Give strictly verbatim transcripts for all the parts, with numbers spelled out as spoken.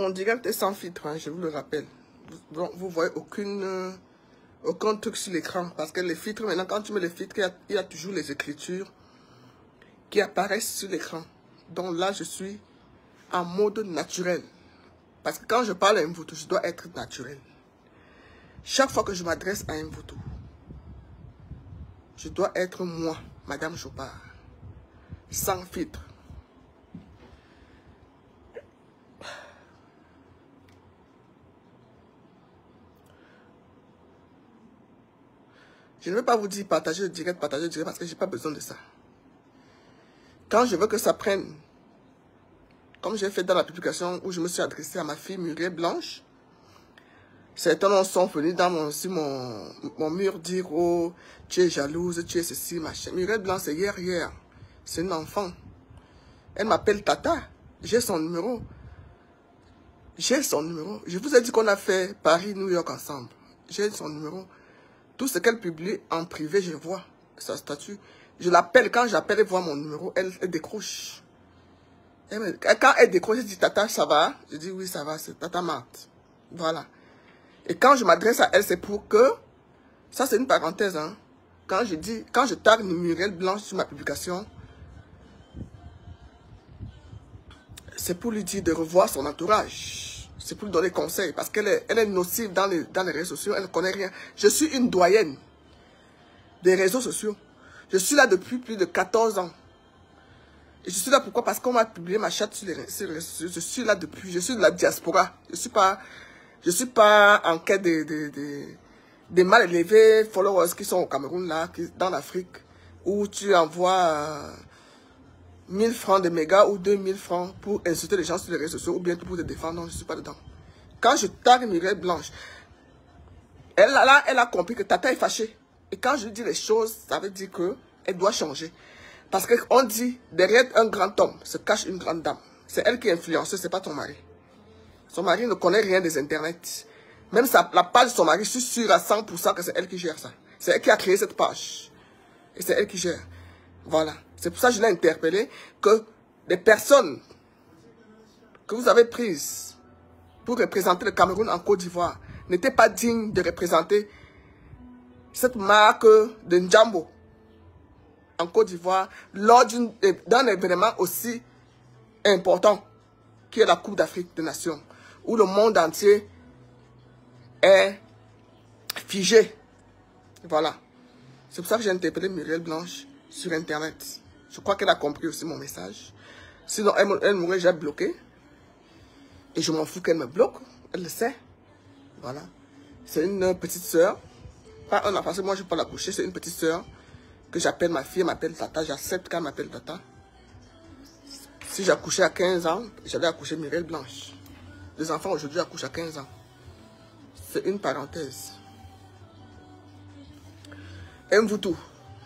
Mon direct est sans filtre, hein, je vous le rappelle. Donc, vous voyez aucune, euh, aucun truc sur l'écran. Parce que les filtres, maintenant, quand tu mets les filtres, il y a, il y a toujours les écritures qui apparaissent sur l'écran. Donc là, je suis en mode naturel. Parce que quand je parle à Mvuto, je dois être naturel. Chaque fois que je m'adresse à Mvuto, je dois être moi, Madame Chopard, sans filtre. Je ne vais pas vous dire partager le direct, partager le direct, parce que je n'ai pas besoin de ça. Quand je veux que ça prenne, comme j'ai fait dans la publication où je me suis adressé à ma fille Muriel Blanche, certains noms sont venus dans mon, sur mon, mon mur dire « Oh, tu es jalouse, tu es ceci, machin ». Muriel Blanche, c'est hier, hier. C'est une enfant. Elle m'appelle Tata. J'ai son numéro. J'ai son numéro. Je vous ai dit qu'on a fait Paris-New York ensemble. J'ai son numéro. Tout ce qu'elle publie en privé, je vois sa statut. Je l'appelle, quand j'appelle, elle voit mon numéro, elle, elle décroche. Elle me, quand elle décroche, elle dit « Tata, ça va ?» Je dis « Oui, ça va, c'est Tata Marthe. » Voilà. Et quand je m'adresse à elle, c'est pour que... Ça, c'est une parenthèse, hein. Quand je dis... Quand je tague Muriel Blanche sur ma publication, c'est pour lui dire de revoir son entourage. C'est pour lui donner conseil. Parce qu'elle est, elle est nocive dans les, dans les réseaux sociaux. Elle ne connaît rien. Je suis une doyenne des réseaux sociaux. Je suis là depuis plus de quatorze ans. Et je suis là pourquoi? Parce qu'on m'a publié ma chatte sur les réseaux sociaux. Je suis là depuis. Je suis de la diaspora. Je ne suis pas... Je suis pas en quête des de, de, de mal élevés followers qui sont au Cameroun, là, qui, dans l'Afrique, où tu envoies euh, mille francs de mégas ou deux mille francs pour insulter les gens sur les réseaux sociaux ou bien pour te défendre. Non, je ne suis pas dedans. Quand je tague Muriel Blanche, elle, là, elle a compris que Tata est fâchée. Et quand je lui dis les choses, ça veut dire qu'elle doit changer. Parce qu'on dit, derrière un grand homme se cache une grande dame. C'est elle qui est influenceuse, ce n'est pas ton mari. Son mari ne connaît rien des internets. Même sa, la page de son mari, je suis sûr à cent pour cent que c'est elle qui gère ça. C'est elle qui a créé cette page. Et c'est elle qui gère. Voilà. C'est pour ça que je l'ai interpellé que les personnes que vous avez prises pour représenter le Cameroun en Côte d'Ivoire n'étaient pas dignes de représenter cette marque de Njambo en Côte d'Ivoire lors d'un événement aussi important qui est la Coupe d'Afrique des Nations, où le monde entier est figé. Voilà. C'est pour ça que j'ai interpellé Muriel Blanche sur Internet. Je crois qu'elle a compris aussi mon message. Sinon, elle, elle m'aurait déjà bloqué. Et je m'en fous qu'elle me bloque. Elle le sait. Voilà. C'est une petite sœur. Pas un enfant, parce que moi je ne peux pas la coucher. C'est une petite sœur que j'appelle ma fille. Elle m'appelle Tata. J'accepte qu'elle m'appelle Tata. Si j'accouchais à quinze ans, j'allais accoucher Muriel Blanche. Les enfants aujourd'hui accouchent à quinze ans. C'est une parenthèse. Mvuto.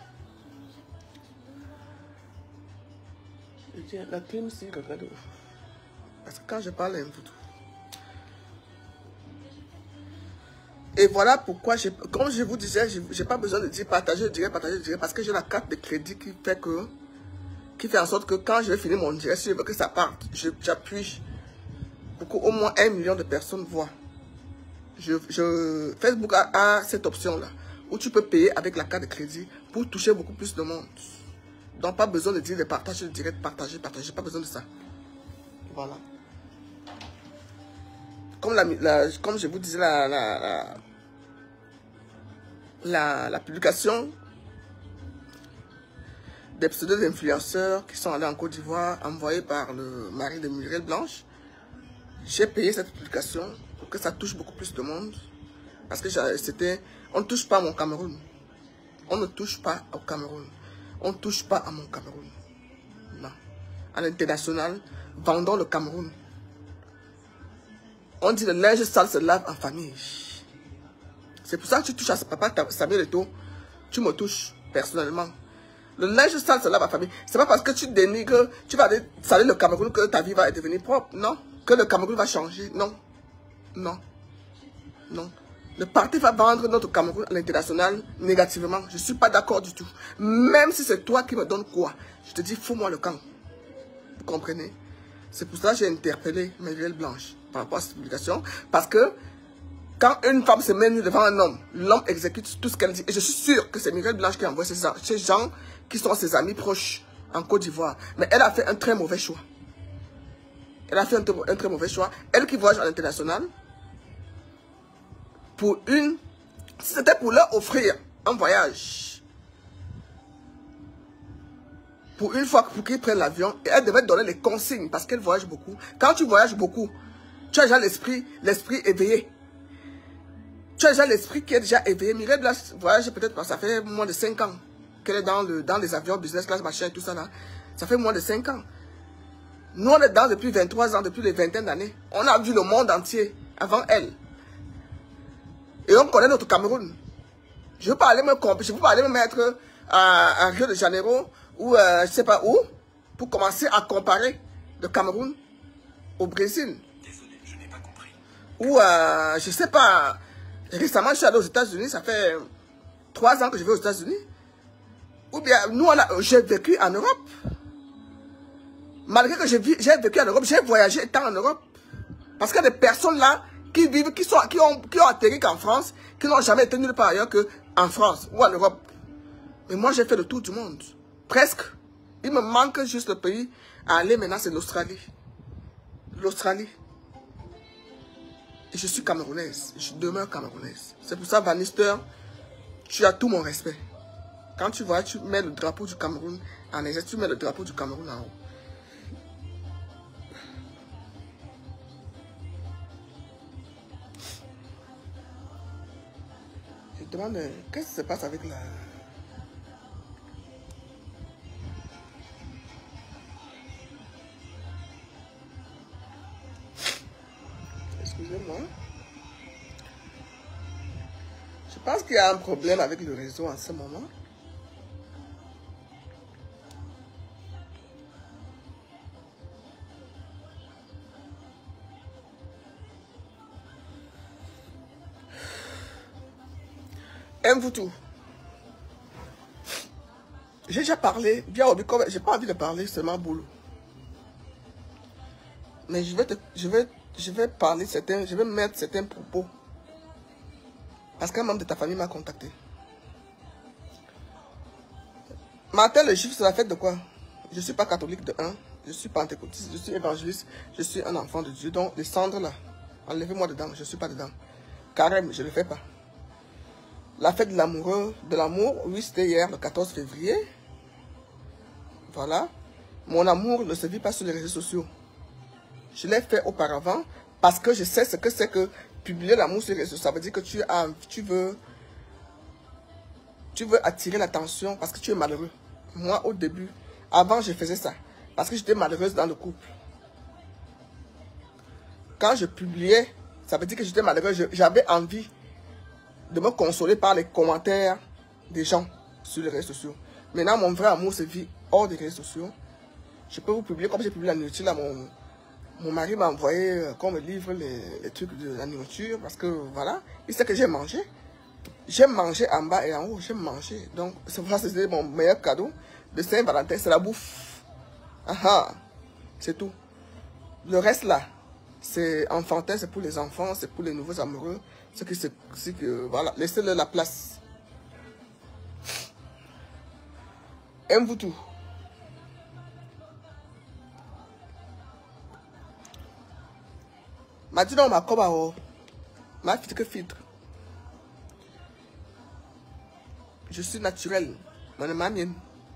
La clim, si, regarde. Parce que quand je parle à Mvuto. Et voilà pourquoi, comme je vous disais, je n'ai pas besoin de dire partager, je dirais partager, je dirais, parce que j'ai la carte de crédit qui fait que, qui fait en sorte que quand je vais finir mon direct, si je veux que ça parte, j'appuie pour qu'au moins un million de personnes voient. Je, je, Facebook a, a cette option-là, où tu peux payer avec la carte de crédit pour toucher beaucoup plus de monde. Donc, pas besoin de dire de partager le direct, partager, partager, pas besoin de ça. Voilà. Comme, la, la, comme je vous disais, la, la, la, la, la publication des pseudo-influenceurs qui sont allés en Côte d'Ivoire, envoyés par le mari de Muriel Blanche, j'ai payé cette publication pour que ça touche beaucoup plus de monde. Parce que c'était, on ne touche pas à mon Cameroun. On ne touche pas au Cameroun. On ne touche pas à mon Cameroun. Non. À l'international, vendons le Cameroun. On dit le linge sale se lave en famille. C'est pour ça que tu touches à ce papa Samuel Eto'o. Tu me touches personnellement. Le linge sale se lave en famille. C'est pas parce que tu dénigres, tu vas aller salir le Cameroun que ta vie va devenir propre. Non. Que le Cameroun va changer. Non. Non. Non. Le parti va vendre notre Cameroun à l'international négativement. Je ne suis pas d'accord du tout. Même si c'est toi qui me donnes quoi, je te dis, fous-moi le camp. Vous comprenez? C'est pour ça que j'ai interpellé Muriel Blanche. par rapport à cette publication. Parce que quand une femme se met nue devant un homme, l'homme exécute tout ce qu'elle dit. Et je suis sûr que c'est Mireille Blanche qui envoie ces, ces gens qui sont ses amis proches en Côte d'Ivoire. Mais elle a fait un très mauvais choix. Elle a fait un, un très mauvais choix. Elle qui voyage à l'international, pour une... Si c'était pour leur offrir un voyage, pour une fois pour qu'ils prennent l'avion, et elle devait donner les consignes parce qu'elle voyage beaucoup. Quand tu voyages beaucoup, tu as déjà l'esprit l'esprit éveillé. Tu as déjà l'esprit qui est déjà éveillé. Mireille Blanche voyage peut-être parce que ça fait moins de cinq ans qu'elle est dans, le, dans les avions, business class, machin et tout ça là. Ça fait moins de cinq ans. Nous, on est dedans depuis vingt-trois ans, depuis les vingtaines d'années. On a vu le monde entier avant elle. Et on connaît notre Cameroun. Je ne veux pas aller me, je veux pas aller me mettre à, à Rio de Janeiro ou euh, je ne sais pas où pour commencer à comparer le Cameroun au Brésil. Désolé, je n'ai pas compris. Ou euh, je ne sais pas, récemment je suis allé aux États-Unis, ça fait trois ans que je vais aux États-Unis. Ou bien nous, j'ai vécu en Europe. Malgré que j'ai vécu en Europe, j'ai voyagé étant en Europe. Parce qu'il y a des personnes là qui vivent, qui, sont, qui, ont, qui ont atterri qu'en France, qui n'ont jamais été nulle part ailleurs qu'en France ou en Europe. Mais moi, j'ai fait le tour du monde. Presque. Il me manque juste le pays à aller maintenant, c'est l'Australie. L'Australie. Et je suis camerounaise. Je demeure camerounaise. C'est pour ça, Van Nistelrooy, tu as tout mon respect. Quand tu vois, tu mets le drapeau du Cameroun en exercice, tu mets le drapeau du Cameroun en haut. Je me demande, qu'est-ce qui se passe avec la... Excusez-moi. Je pense qu'il y a un problème avec le réseau en ce moment. Aime-vous tout. J'ai déjà parlé, bien au Bicom, j'ai pas envie de parler seulement boulot. Mais je vais te, je vais, je vais parler certains, je vais mettre certains propos. Parce qu'un membre de ta famille m'a contacté. Martin, le chiffre, c'est la fête de quoi? Je ne suis pas catholique de un, je suis pentecôtiste, je suis évangéliste, je suis un enfant de Dieu. Donc, les cendres là, enlevez-moi dedans, je ne suis pas dedans. Carême, je ne le fais pas. La fête de l'amoureux, de l'amour, oui, c'était hier, le quatorze février. Voilà. Mon amour ne se vit pas sur les réseaux sociaux. Je l'ai fait auparavant parce que je sais ce que c'est que publier l'amour sur les réseaux. Ça veut dire que tu, as, tu, veux, tu veux attirer l'attention parce que tu es malheureux. Moi, au début, avant, je faisais ça parce que j'étais malheureuse dans le couple. Quand je publiais, ça veut dire que j'étais malheureuse. J'avais envie de me consoler par les commentaires des gens sur les réseaux sociaux. Maintenant, mon vrai amour se vit hors des réseaux sociaux. Je peux vous publier, comme j'ai publié la nourriture, là, mon, mon mari m'a envoyé euh, qu'on me livre les, les trucs de la nourriture, parce que, voilà, il sait que j'ai mangé. J'aime manger en bas et en haut, j'aime manger. Donc, c'est pour ça que c'est mon meilleur cadeau de Saint-Valentin, c'est la bouffe. Ah ah, c'est tout. Le reste, là, c'est enfantin, c'est pour les enfants, c'est pour les nouveaux amoureux. Ce qui c'est que, voilà, laissez-le la place. Aime-vous tout. Ma dit non, ma coba, ma filtre que filtre. Je suis naturel. Mon ma mienne.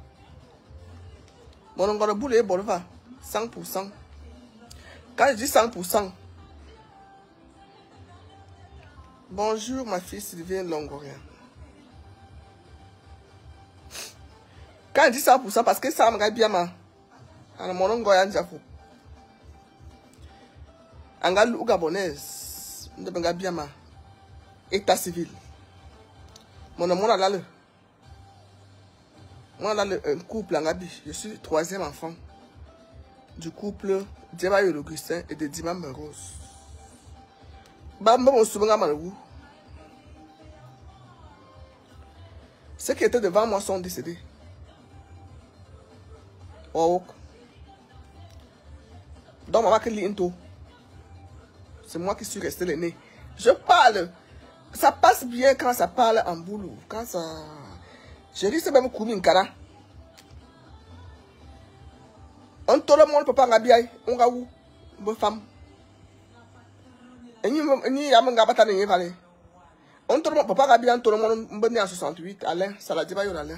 Mon ongle de boule est bon, cent pour cent. Quand je dis cent pour cent, bonjour ma fille Sylvain Longoria. Quand je dis cent pour cent, parce que ça me regarde bien, ma. Mon ongoya njafou. Angal ou gabonaise, ne me regarde bien, ma. État civil. Mon amour a là, moi, là, un couple en Gabi. Je suis le troisième enfant du couple Diabayo Augustin et de Dima Rose. Ceux qui étaient devant moi sont décédés. Oh. Donc, maman, qui lit tout. C'est moi qui suis resté le nez. Je parle. Ça passe bien quand ça parle en boulot. Quand ça... Je risque même Koumi Nkara. On tout le monde peut pas ngabiaï. On ga où? Bonne femme. Et ni y a mon gabata n'est pas allé. On tout le monde peut pas ngabiaï. Tout le monde bonne en soixante-huit. Alain, ça l'a dit pas yo Alain.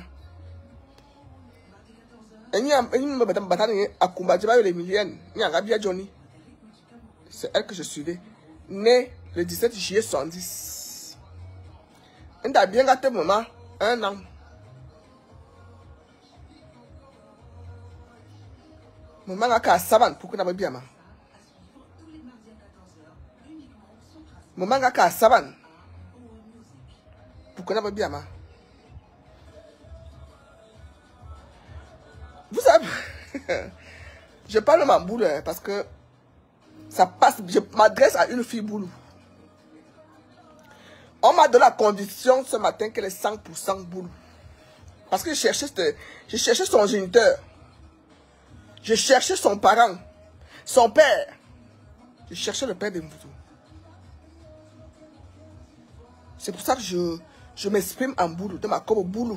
Et ni y a me battre battre à combat dit pas yo les millions. Ni a ngabiaï Johnny. C'est elle que je suivais. Né le dix-sept juillet soixante-dix. Elle a bien gâté maman. Un an. Maman a qu'à savane pour que n'a pas bien. Maman a qu'à savane pour que n'a pas bien. Vous savez, je parle de ma boule parce que ça passe. Je m'adresse à une fille boulou. On m'a donné la condition ce matin qu'elle est cent pour cent boulou. Parce que je cherchais, je cherchais son géniteur. Je cherchais son parent. Son père. Je cherchais le père de Mvutu. C'est pour ça que je, je m'exprime en boulou. De ma comme boulou.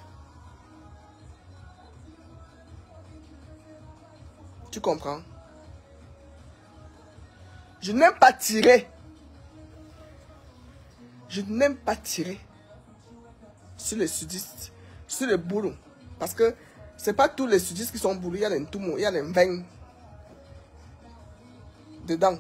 Tu comprends? Je n'aime pas tirer. Je n'aime pas tirer sur les sudistes, sur les boulons. Parce que ce n'est pas tous les sudistes qui sont boulons. Il y a les Ntumo, il y a les Mveng dedans.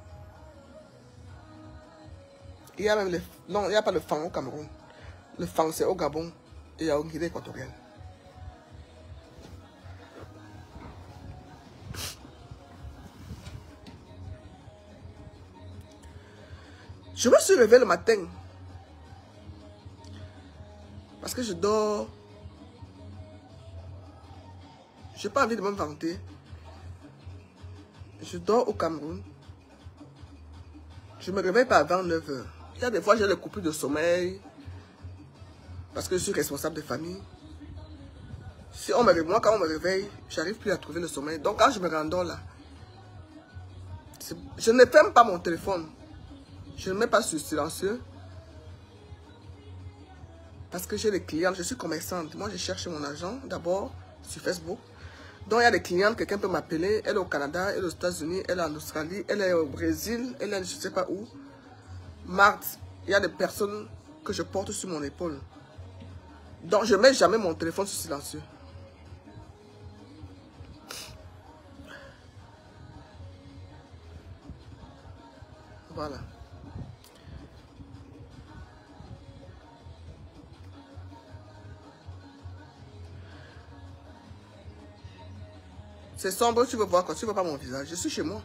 Il y a même les... Non, il n'y a pas le Fang au Cameroun. Le Fang, c'est au Gabon et en Guinée équatoriale. Je me suis réveillé le matin. Parce que je dors. Je n'ai pas envie de me vanter. Je dors au Cameroun. Je me réveille pas avant neuf heures. Il y a des fois j'ai des coupures de sommeil. Parce que je suis responsable de famille. Si on me réveille, moi quand on me réveille, j'arrive plus à trouver le sommeil. Donc quand je me rendors là, je ne ferme pas mon téléphone. Je ne mets pas sur silencieux. Parce que j'ai des clients, je suis commerçante. Moi, je cherche mon argent d'abord sur Facebook. Donc, il y a des clients, quelqu'un peut m'appeler. Elle est au Canada, elle est aux États-Unis, elle est en Australie, elle est au Brésil, elle est je ne sais pas où. Marthe, il y a des personnes que je porte sur mon épaule. Donc, je ne mets jamais mon téléphone sur silencieux. Voilà. C'est sombre, tu veux voir quoi? Tu veux pas mon visage? Je suis chez moi.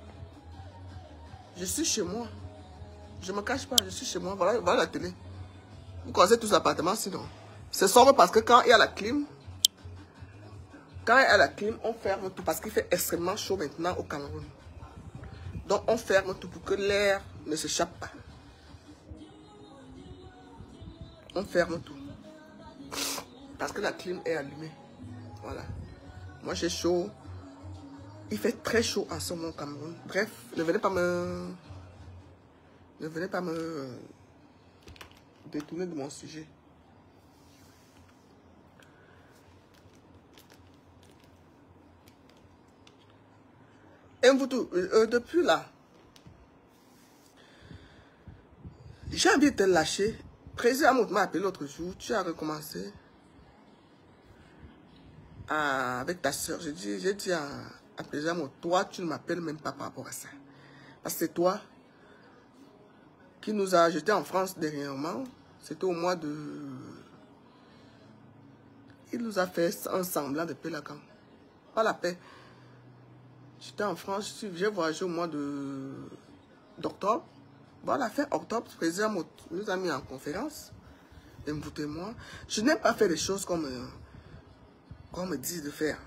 Je suis chez moi. Je me cache pas, je suis chez moi. Voilà, voilà la télé. Vous connaissez tous l'appartement sinon. C'est sombre parce que quand il y a la clim, quand il y a la clim, on ferme tout parce qu'il fait extrêmement chaud maintenant au Cameroun. Donc on ferme tout pour que l'air ne s'échappe pas. On ferme tout. Parce que la clim est allumée. Voilà. Moi j'ai chaud. Il fait très chaud en ce moment au Cameroun. Bref, ne venez pas me... Ne venez pas me... détourner de mon sujet. Et vous tout, euh, depuis là, j'ai envie de te lâcher. Président Amout m'a appelé l'autre jour. Tu as recommencé à, avec ta soeur. J'ai dit, j'ai dit à, à Président Amout, toi, tu ne m'appelles même pas par rapport à ça. Parce que c'est toi qui nous a jetés en France dernièrement. C'était au mois de... Il nous a fait un semblant de paix là quand. Pas la paix. J'étais en France, j'ai voyagé au mois d'octobre. Voilà, fin octobre, le président nous a mis en conférence. Et moi, je n'aime pas faire des choses comme on me dit de faire.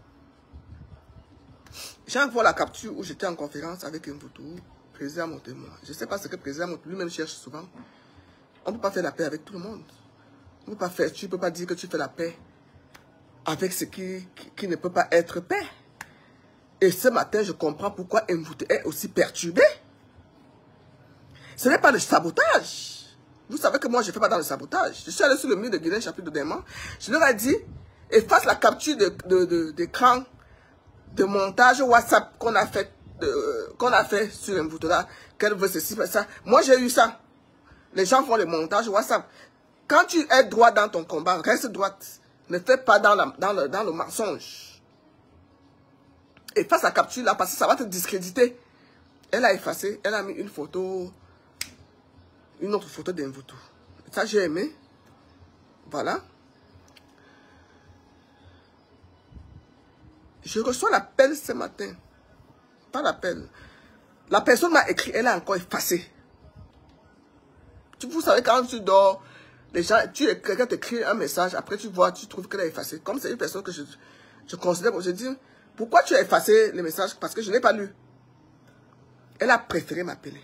J'ai encore la capture où j'étais en conférence avec Mvutu, président Montémoin. Je ne sais pas ce que le président Montémoin lui-même cherche souvent. On ne peut pas faire la paix avec tout le monde. On peut pas faire, tu ne peux pas dire que tu fais la paix avec ce qui, qui, qui ne peut pas être paix. Et ce matin, je comprends pourquoi Mvutu est aussi perturbé. Ce n'est pas le sabotage. Vous savez que moi, je ne fais pas dans le sabotage. Je suis allé sur le mur de Guinée, chapitre de Démon. Je leur ai dit, efface la capture d'écran de, de, de, de montage WhatsApp qu'on a fait, euh, qu'on a fait sur un bouton là, qu'elle veut ceci, ça. Moi, j'ai eu ça. Les gens font le montage WhatsApp. Quand tu es droit dans ton combat, reste droite. Ne fais pas dans, la, dans, le, dans le mensonge. Efface la capture là, parce que ça va te discréditer. Elle a effacé, elle a mis une photo, une autre photo d'un vautour. Ça, j'ai aimé. Voilà. Je reçois l'appel ce matin. Pas l'appel. La personne m'a écrit, elle a encore effacé. Vous savez, quand tu dors, les gens, tu quelqu'un t'écrit un message, après tu vois, tu trouves qu'elle a effacé. Comme c'est une personne que je, je considère, je dis, pourquoi tu as effacé les messages? Parce que je n'ai pas lu. Elle a préféré m'appeler.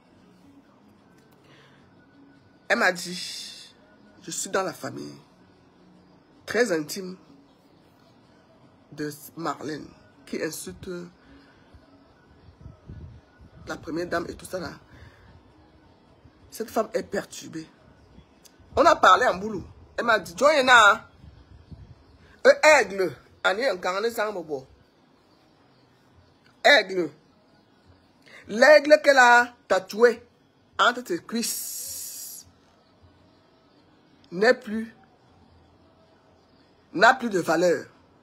Elle m'a dit, je suis dans la famille très intime de Marlène, qui insulte la première dame et tout ça là. Cette femme est perturbée. On a parlé en boulot. Elle m'a dit, Joyena, aigle, aigle. L'aigle qu'elle a tatoué entre tes cuisses n'est plus, n'a plus de valeur.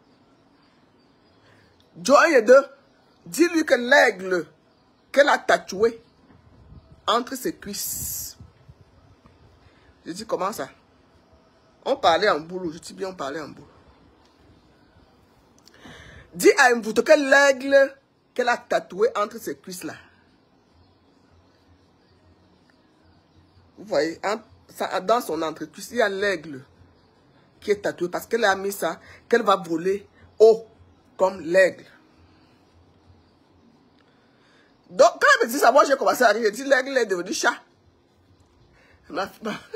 Joy de, dis-lui que l'aigle qu'elle a tatoué entre ses cuisses. Je dis, comment ça? On parlait en boulot. Je dis bien, on parlait en boulot. Dis à Mvuto que l'aigle qu'elle a tatoué entre ses cuisses là. Vous voyez, dans son entrecuisse, il y a l'aigle qui est tatoué parce qu'elle a mis ça, qu'elle va voler haut comme l'aigle. Donc, quand elle me dit ça, moi j'ai commencé à rire. J'ai dit, l'aigle est devenu chat. La,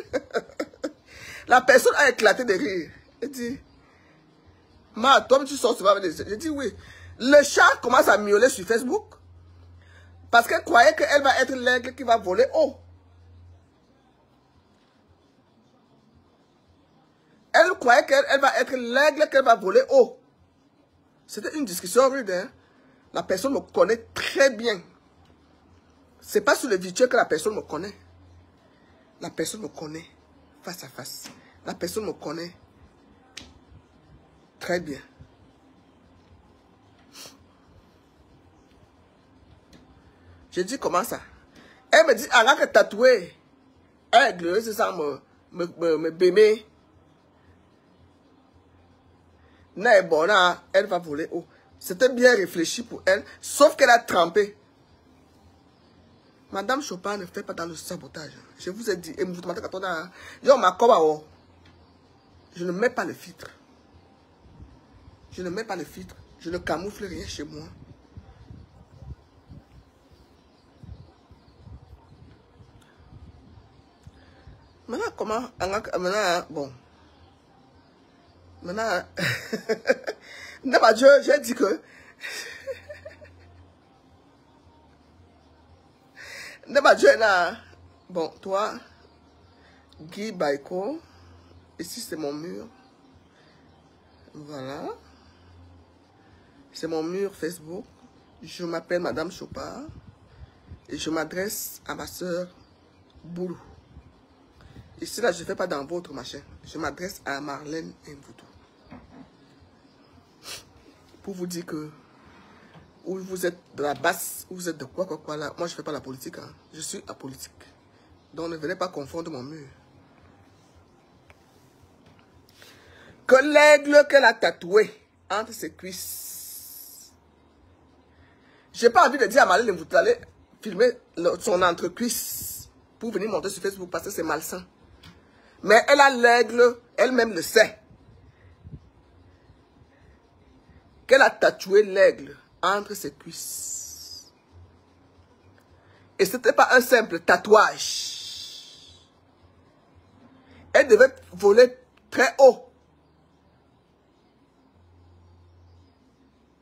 la personne a éclaté de rire. Elle dit, ma, toi tu sors souvent avec des... J'ai dit, oui. Le chat commence à miauler sur Facebook parce qu'elle croyait qu'elle va être l'aigle qui va voler haut. Elle croyait qu'elle va être l'aigle qu'elle va voler haut. C'était une discussion rude. Hein? La personne me connaît très bien. Ce n'est pas sur le virtuel que la personne me connaît. La personne me connaît face à face. La personne me connaît très bien. J'ai dit, comment ça? Elle me dit, arrête de tatouer. Aigle, c'est ça, me, me, me, me bébé. Elle va voler haut. C'était bien réfléchi pour elle, sauf qu'elle a trempé. Madame Chopin ne fait pas dans le sabotage. Je vous ai dit, je ne mets pas le filtre. Je ne mets pas le filtre. Je ne camoufle rien chez moi. Maintenant, comment? Maintenant, bon. Maintenant, j'ai dit que bon, toi, Guy Baiko, ici c'est mon mur. Voilà. C'est mon mur Facebook. Je m'appelle Madame Chopard et je m'adresse à ma soeur Boulou. Ici, là, je ne fais pas dans votre machin. Je m'adresse à Marlène Mvuto. Pour vous dire que où vous êtes de la basse, où vous êtes de quoi, quoi, quoi, là. Moi, je ne fais pas la politique. Hein. Je suis apolitique. Donc, ne venez pas confondre mon mur. Que l'aigle qu'elle a tatoué entre ses cuisses. Je n'ai pas envie de dire à Marlène Mvuto d'aller filmer le, son entrecuisse pour venir monter sur Facebook parce que c'est malsain. Mais elle a l'aigle, elle-même le sait. Qu'elle a tatoué l'aigle entre ses cuisses. Et ce n'était pas un simple tatouage. Elle devait voler très haut.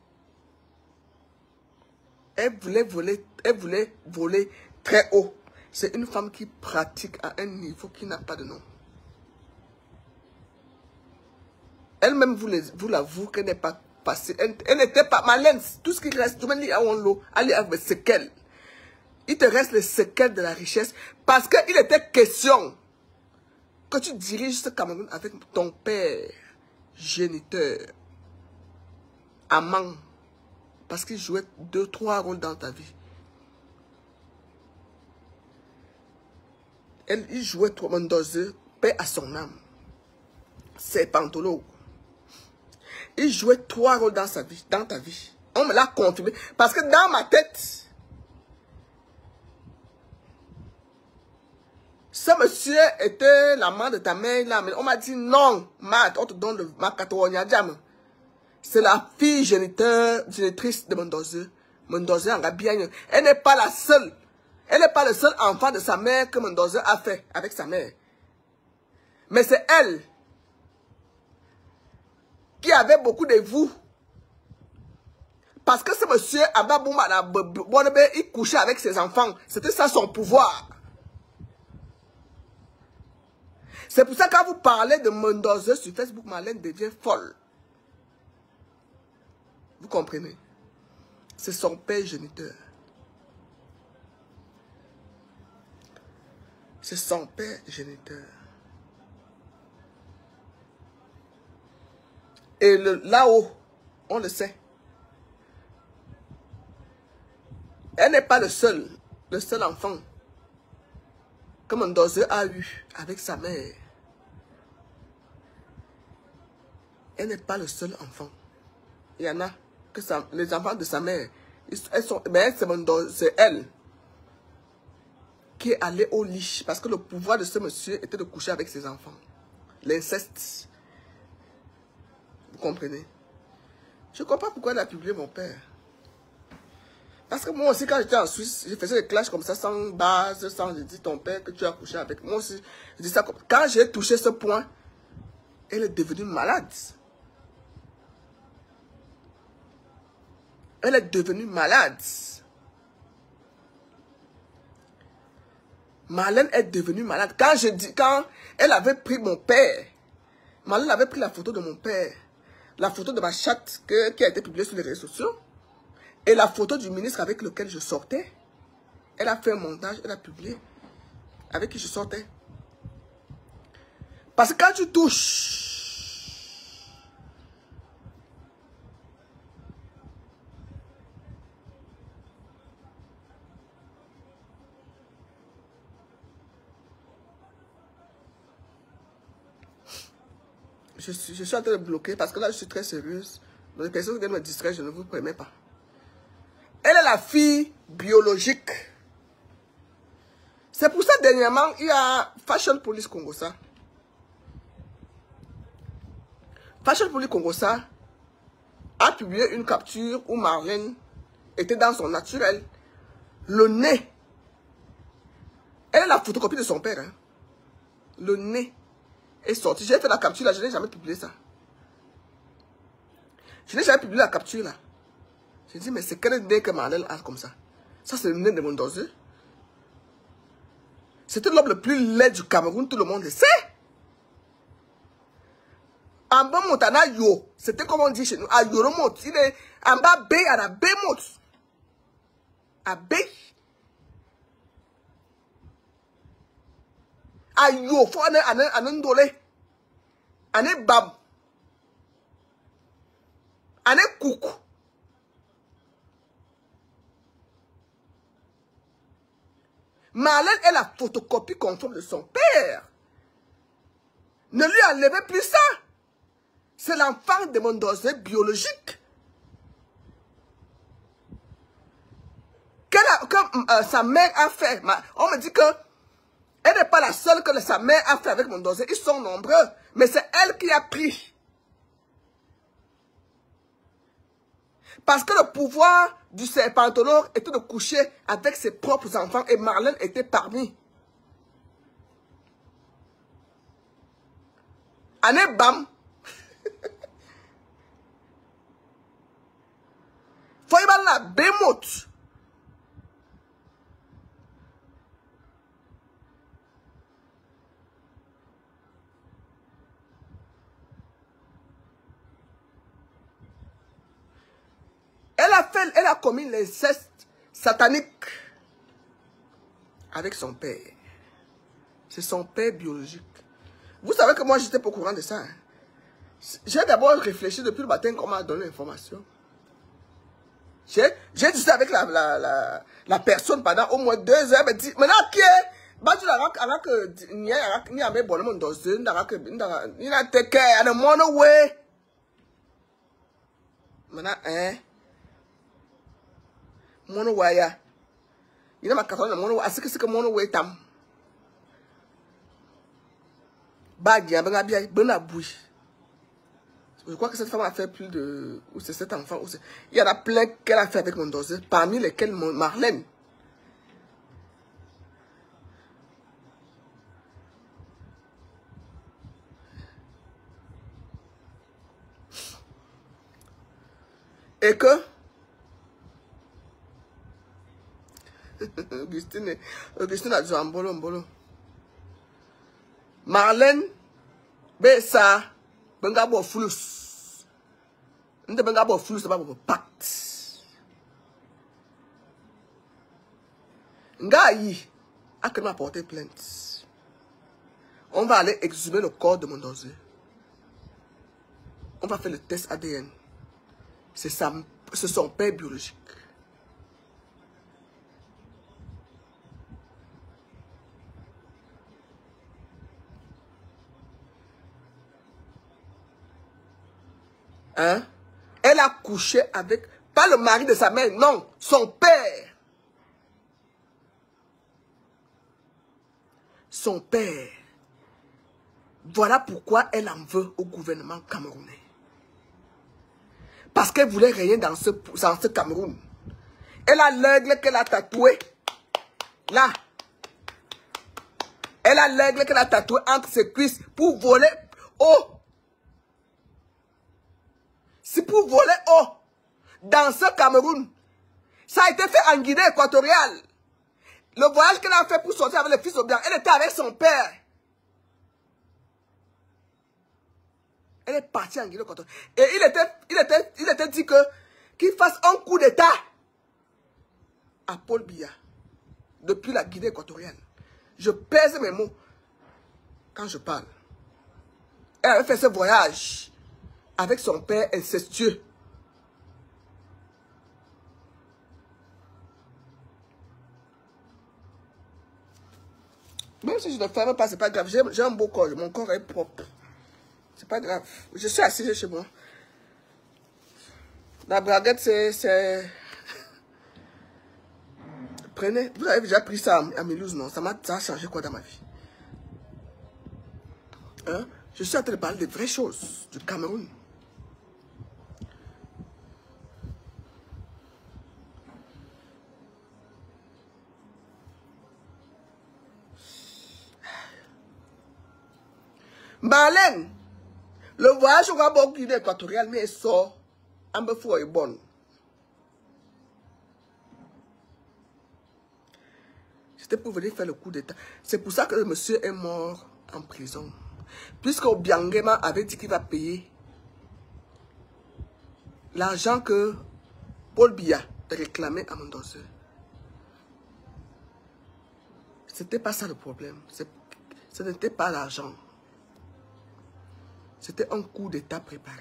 Elle voulait voler, elle voulait voler très haut. C'est une femme qui pratique à un niveau qui n'a pas de nom. Elle-même vous, vous l'avoue qu'elle n'est pas passée. Elle n'était pas malin. Tout ce qui reste, tu me dis, allez avec les séquelles. Il te reste les séquelles de la richesse parce qu'il était question que tu diriges ce Cameroun avec ton père, géniteur, amant, parce qu'il jouait deux, trois rôles dans ta vie. Elle, il jouait trop Mendoza, paix à son âme. C'est Pantolo. Il jouait trois rôles dans sa vie, dans ta vie. On me l'a confirmé. Parce que dans ma tête, ce monsieur était l'amant de ta mère. Là, mais on m'a dit non, Matt, on te donne le Makatonia Diam. C'est la fille géniteur, génitrice de Mendoza. Mendoza en Gabiagne. Elle n'est pas la seule. Elle n'est pas le seul enfant de sa mère que Mendoza a fait avec sa mère. Mais c'est elle qui avait beaucoup de vous. Parce que ce monsieur, il couchait avec ses enfants. C'était ça son pouvoir. C'est pour ça que quand vous parlez de Mendoza sur Facebook, Marlène devient folle. Vous comprenez? C'est son père géniteur. C'est son père géniteur. Et là-haut, on le sait. Elle n'est pas le seul, le seul enfant que Mendoza a eu avec sa mère. Elle n'est pas le seul enfant. Il y en a que ça, les enfants de sa mère, ils, elles sont, mais c'est elle qui est allée au lit. Parce que le pouvoir de ce monsieur était de coucher avec ses enfants. L'inceste. Vous comprenez? Je ne comprends pas pourquoi elle a publié mon père. Parce que moi aussi, quand j'étais en Suisse, je faisais des clashs comme ça, sans base, sans je dis ton père que tu as couché avec. Moi aussi, je dis ça comme... Quand j'ai touché ce point, elle est devenue malade. Elle est devenue malade. Marlène est devenue malade. Quand je dis, quand elle avait pris mon père, Marlène avait pris la photo de mon père, la photo de ma chatte que, qui a été publiée sur les réseaux sociaux, et la photo du ministre avec lequel je sortais. Elle a fait un montage, elle a publié avec qui je sortais. Parce que quand tu touches, je suis, je suis en train de bloquer parce que là je suis très sérieuse. Donc les personnes qui viennent me distraire, je ne vous permets pas. Elle est la fille biologique. C'est pour ça, dernièrement, il y a Fashion Police Congossa. Fashion Police Congossa a publié une capture où Marlène était dans son naturel. Le nez. Elle est la photocopie de son père. Hein. Le nez est sorti. J'ai fait la capture là, je n'ai jamais publié ça. Je n'ai jamais publié la capture là. J'ai dit, mais c'est quel nez que Marlène a comme ça? Ça, c'est le nez de Mendoza. C'était l'homme le plus laid du Cameroun, tout le monde le sait. En bas, Montana, yo. C'était comme on dit chez nous. À Yoromot. Il est en bas, B, à la B-mot. À B. À yo. Faut aller à un dolé. À un bab. À un coucou. Marlène est la photocopie conforme de son père. Ne lui enlevez plus ça. C'est l'enfant de Mendoza biologique. Que, la, que euh, sa mère a fait. On me dit que elle n'est pas la seule que sa mère a fait avec Mendoza. Ils sont nombreux. Mais c'est elle qui a pris. Parce que le pouvoir du serpentolore était de coucher avec ses propres enfants et Marlène était parmi. Ané bam. Faut y aller la bémote. elle, elle a commis l'inceste satanique avec son père. C'est son père biologique. Vous savez que moi, j'étais pas au courant de ça. Hein? J'ai d'abord réfléchi depuis le matin qu'on m'a donné l'information. J'ai discuté avec la, la, la, la personne pendant au moins deux heures. Elle me dit, maintenant, qui est? Bah, tu l'as dit que ni a ni a bon monde dans une dans que ni a te que à mon way. Maintenant, hein? Mon way ya. Il a ma carte de mon way. Est-ce que c'est que mon way tam? Bah, il y a ben bien ben à bouille. Je crois que cette femme a fait plus de... Ou c'est cet enfant. Ou il y en a plein qu'elle a fait avec mon dossier. Parmi lesquels mon Marlène. Et que... Augustine, Augustine a dit en bolo, en bolo. Marlène, ben ça, ben gabo flous. Nde ben gabo flous, c'est pas pour pacte. Ngaï a que m'a porté plainte. On va aller exhumer le corps de mon dossier. On va faire le test A D N. C'est son père biologique. Hein? Elle a couché avec, pas le mari de sa mère, non, son père. Son père. Voilà pourquoi elle en veut au gouvernement camerounais. Parce qu'elle voulait rien dans ce, dans ce Cameroun. Elle a l'aigle qu'elle a tatoué. Là. Elle a l'aigle qu'elle a tatoué entre ses cuisses pour voler haut. C'est pour voler haut. Dans ce Cameroun. Ça a été fait en Guinée équatoriale. Le voyage qu'elle a fait pour sortir avec le fils au blanc, elle était avec son père. Elle est partie en Guinée équatoriale. Et il était, il était, il était dit que qu'il fasse un coup d'état à Paul Biya depuis la Guinée équatoriale. Je pèse mes mots quand je parle. Elle avait fait ce voyage avec son père incestueux. Même si je ne ferme pas, c'est pas grave. J'ai un beau corps. Mon corps est propre. C'est pas grave. Je suis assise chez moi. La braguette, c'est... Prenez. Vous avez déjà pris ça à Mulhouse, non? Ça m'a changé quoi dans ma vie? Hein? Je suis en train de parler des vraies choses du Cameroun. Marlène, le voyage au Gabon Guinée équatoriale, mais il sort un peu fou et bon. C'était pour venir faire le coup d'état. C'est pour ça que le monsieur est mort en prison. Puisque Obiangema avait dit qu'il va payer l'argent que Paul Biya réclamait à mon dossier. C'était pas ça le problème. Ce n'était pas l'argent. C'était un coup d'état préparé.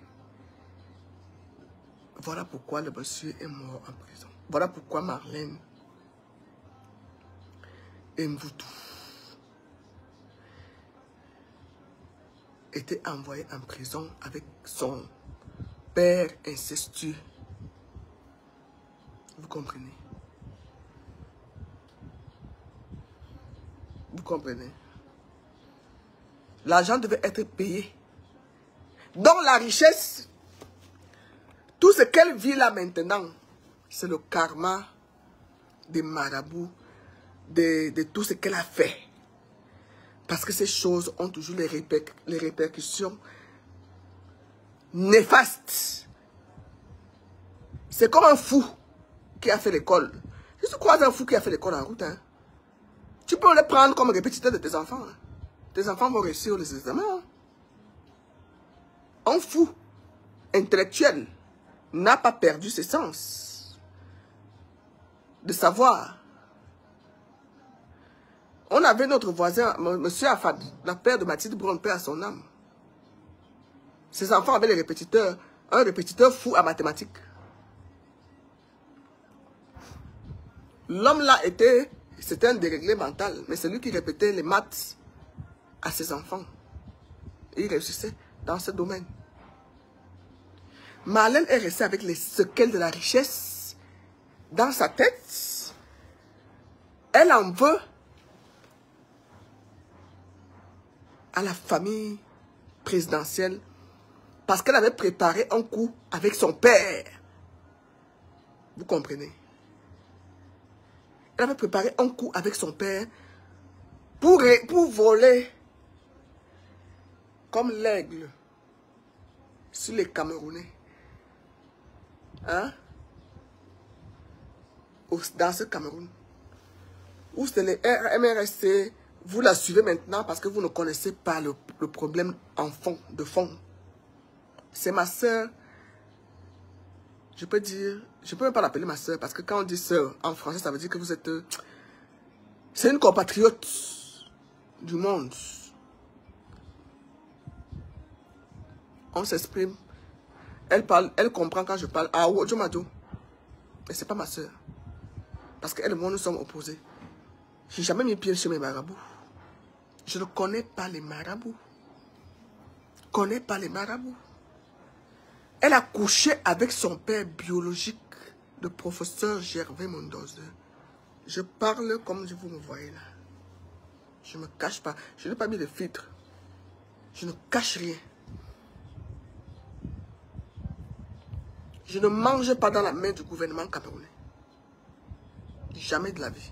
Voilà pourquoi le monsieur est mort en prison. Voilà pourquoi Marlène et Mvoutou était envoyé en prison avec son père incestueux. Vous comprenez? Vous comprenez? L'argent devait être payé. Donc la richesse, tout ce qu'elle vit là maintenant, c'est le karma des marabouts, de, de tout ce qu'elle a fait. Parce que ces choses ont toujours les, réper, les répercussions néfastes. C'est comme un fou qui a fait l'école. Si tu croises un fou qui a fait l'école en route, hein, tu peux le prendre comme répétiteur de tes enfants. Hein. Tes enfants vont réussir les examens. Hein. Un fou intellectuel n'a pas perdu ses sens de savoir. On avait notre voisin, M. Afad, la père de Mathilde Brown, père à son âme. Ses enfants avaient les répétiteurs, un répétiteur fou à mathématiques. L'homme là était, c'était un déréglé mental, mais c'est lui qui répétait les maths à ses enfants. Et il réussissait dans ce domaine. Marlène est restée avec les séquelles de la richesse dans sa tête. Elle en veut à la famille présidentielle parce qu'elle avait préparé un coup avec son père. Vous comprenez? Elle avait préparé un coup avec son père pour, pour voler comme l'aigle sur les Camerounais. Hein? Dans ce Cameroun. Où c'est les M R S C, vous la suivez maintenant parce que vous ne connaissez pas le, le problème en fond, de fond. C'est ma soeur. Je peux dire, je ne peux même pas l'appeler ma soeur parce que quand on dit soeur en français, ça veut dire que vous êtes... C'est une compatriote du monde. On s'exprime. Elle parle, elle comprend quand je parle. Ah, Wodjomado. Mais ce n'est pas ma soeur. Parce qu'elle et moi, nous sommes opposés. Je n'ai jamais mis pied chez mes marabouts. Je ne connais pas les marabouts. Je ne connais pas les marabouts. Elle a couché avec son père biologique, le professeur Gervais Mondoze. Je parle comme vous me voyez là. Je ne me cache pas. Je n'ai pas mis de filtre. Je ne cache rien. Je ne mange pas dans la main du gouvernement camerounais. Jamais de la vie.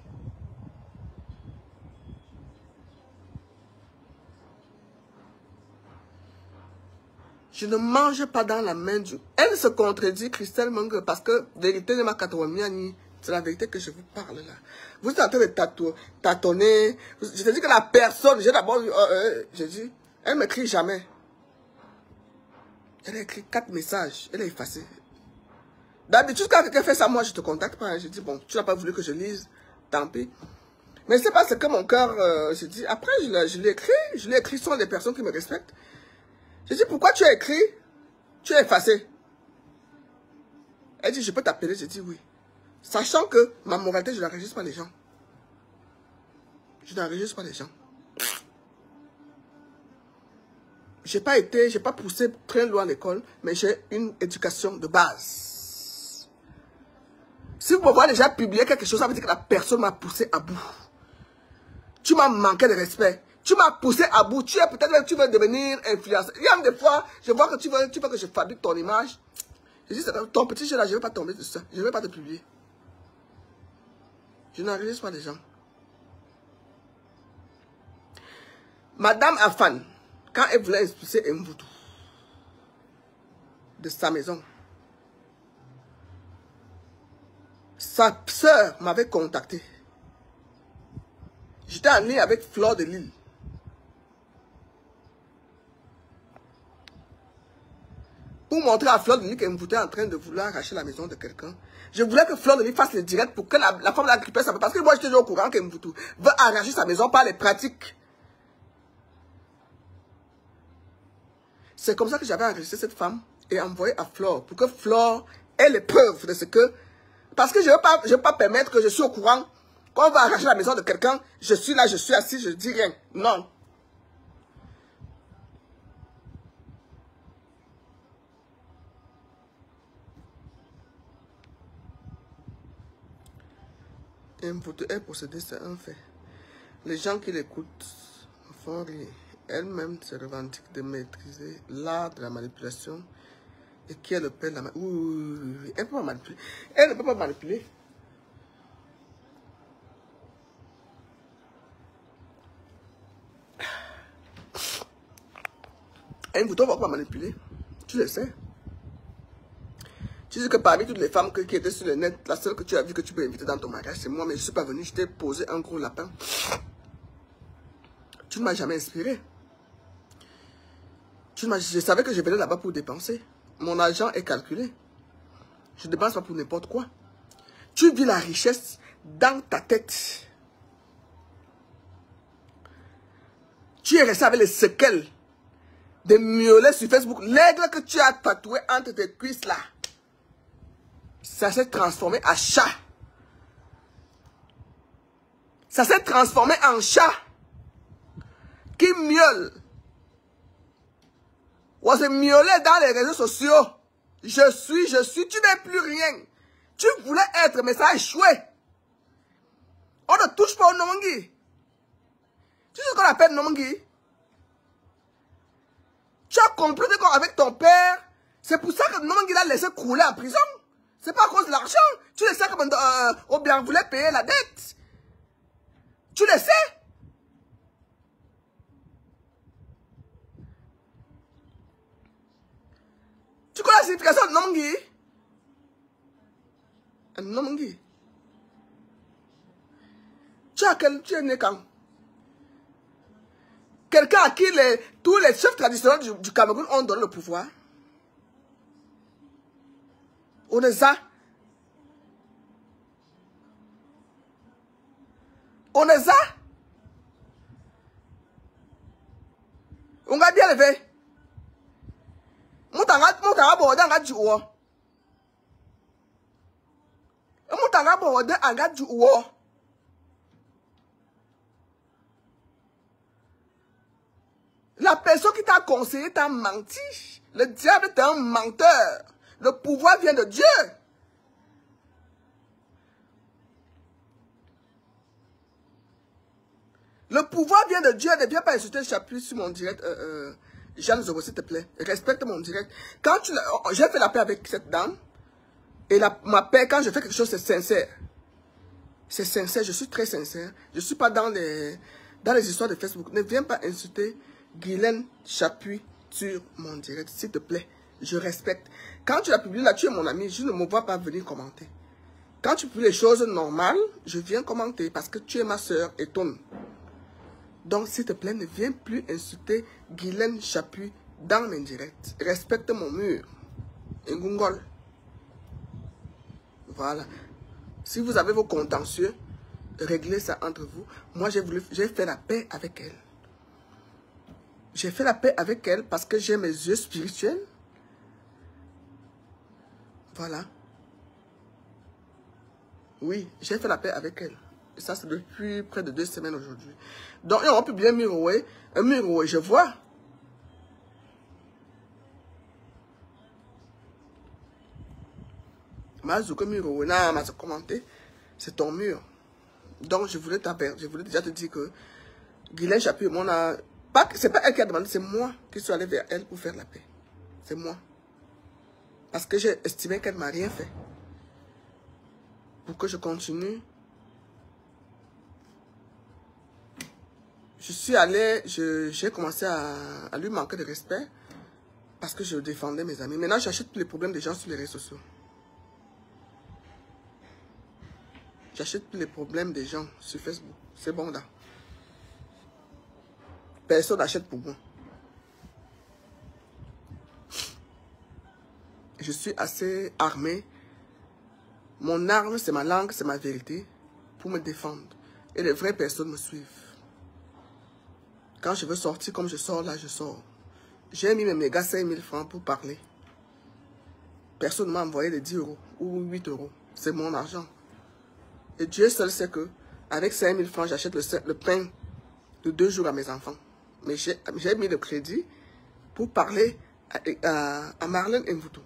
Je ne mange pas dans la main du... Elle se contredit, Christelle Mungue, parce que vérité de ma katouamiani, c'est la vérité que je vous parle là. Vous êtes en train de tatou, tâtonner. Je te dis que la personne, j'ai d'abord... Euh, euh, je dis, elle ne m'écrit jamais. Elle a écrit quatre messages, elle a effacé. D'habitude, quand quelqu'un fait ça, moi, je te contacte pas. Hein. Je dis, bon, tu n'as pas voulu que je lise, tant pis. Mais c'est pas ce que mon cœur, euh, je dis. Après, je l'ai écrit, je l'ai écrit, ce sont des personnes qui me respectent. Je dis, pourquoi tu as écrit? Tu as effacé. Elle dit, je peux t'appeler? Je dis, oui. Sachant que ma moralité, je n'enregistre pas les gens. Je n'enregistre pas les gens. Je n'ai pas été, je n'ai pas poussé très loin à l'école, mais j'ai une éducation de base. Si vous me voyez déjà publier quelque chose, ça veut dire que la personne m'a poussé à bout. Tu m'as manqué de respect. Tu m'as poussé à bout. Tu es peut-être tu veux devenir influenceur. Il y a des fois, je vois que tu veux, tu veux que je fabrique ton image. Je dis, ton petit jeu là, je ne vais pas tomber de ça. Je ne vais pas te publier. Je n'enregistre pas les gens. Madame Afan, quand elle voulait expulser Mvoutou de sa maison, sa soeur m'avait contacté. J'étais en lien avec Fleur de Lille. Pour montrer à Fleur de Lille qu'elle me était en train de vouloir arracher la maison de quelqu'un. Je voulais que Fleur de Lille fasse le direct pour que la, la femme la récupère. Parce que moi, j'étais déjà au courant qu'elle veut arracher sa maison par les pratiques. C'est comme ça que j'avais enregistré cette femme et envoyé à Fleur. Pour que Fleur ait les preuves de ce que... Parce que je ne veux pas, je veux pas permettre que je suis au courant. Quand on va arracher la maison de quelqu'un, je suis là, je suis assis, je ne dis rien. Non. Mvoutou est possédée, c'est un fait. Les gens qui l'écoutent font rire. Elle-même se revendique de maîtriser l'art de la manipulation et qui est le père de la manipulation. Oui, oui, oui, oui. Elle peut pas manipuler. Elle ne peut pas manipuler. Mvoutou ne va pas manipuler. Tu le sais. Tu dis que parmi toutes les femmes qui étaient sur le net, la seule que tu as vu que tu peux inviter dans ton mariage, c'est moi, mais je ne suis pas venu, je t'ai posé un gros lapin. Tu ne m'as jamais inspiré. Tu je savais que je venais là-bas pour dépenser. Mon argent est calculé. Je ne dépense pas pour n'importe quoi. Tu vis la richesse dans ta tête. Tu es resté avec les séquelles des miaulets sur Facebook. L'aigle que tu as tatoué entre tes cuisses là, ça s'est transformé en chat. Ça s'est transformé en chat qui miaule. On se miaulait dans les réseaux sociaux. Je suis, je suis, tu n'es plus rien. Tu voulais être, mais ça a échoué. On ne touche pas au Nomongi. Tu sais ce qu'on appelle Nomongi? Tu as compris avec ton père. C'est pour ça que Nomongi l'a laissé couler en prison. C'est pas à cause de l'argent. Tu le sais que euh, Obiang voulait payer la dette. Tu le sais. Tu connais la signification de Nomongi? Nomongi. Tu as quel, tu es né quand? Quelqu'un à qui les, tous les chefs traditionnels du, du Cameroun ont donné le pouvoir. On est ça. On est ça. On a bien levé. Moutanga, moutanga, borda, du haut. Moutanga, borda, du haut. La personne qui t'a conseillé t'a menti. Le diable est un menteur. Le pouvoir vient de Dieu. Le pouvoir vient de Dieu. Ne viens pas insulter le chapitre sur mon direct. Euh, euh, Jeanne Zobo, s'il te plaît. Respecte mon direct. Quand tu j'ai fait la paix avec cette dame. Et la, ma paix, quand je fais quelque chose, c'est sincère. C'est sincère. Je suis très sincère. Je ne suis pas dans les, dans les histoires de Facebook. Ne viens pas insulter Guylaine Chapuis sur mon direct, s'il te plaît. Je respecte. Quand tu l'as publié là, tu es mon ami, je ne me vois pas venir commenter. Quand tu publies les choses normales, je viens commenter parce que tu es ma soeur et ton. Donc, s'il te plaît, ne viens plus insulter Guylaine Chapuis dans mes directs. Respecte mon mur. Ngungol. Voilà. Si vous avez vos contentieux, réglez ça entre vous. Moi, j'ai voulu, j'ai fait la paix avec elle. J'ai fait la paix avec elle parce que j'ai mes yeux spirituels. Voilà. Oui, j'ai fait la paix avec elle. Et ça, c'est depuis près de deux semaines aujourd'hui. Donc, on peut bien miroir. Un miroir, je vois. Mazouke miroir, n'a pas commenté. C'est ton mur. Donc, je voulais t'apercevoir. Je voulais déjà te dire que Guylaine Chapuis, mon a... C'est pas elle qui a demandé, c'est moi qui suis allé vers elle pour faire la paix. C'est moi. Parce que j'ai estimé qu'elle ne m'a rien fait. Pour que je continue. Je suis allé, j'ai commencé à, à lui manquer de respect. Parce que je défendais mes amis. Maintenant, j'achète tous les problèmes des gens sur les réseaux sociaux. J'achète tous les problèmes des gens sur Facebook. C'est bon là. Personne n'achète pour moi. Je suis assez armé. Mon arme, c'est ma langue, c'est ma vérité. Pour me défendre. Et les vraies personnes me suivent. Quand je veux sortir comme je sors, là, je sors. J'ai mis mes méga cinq mille francs pour parler. Personne ne m'a envoyé les dix euros ou huit euros. C'est mon argent. Et Dieu seul sait que avec cinq mille francs, j'achète le, le pain de deux jours à mes enfants. Mais j'ai mis le crédit pour parler à, à, à Marlène Mvuto.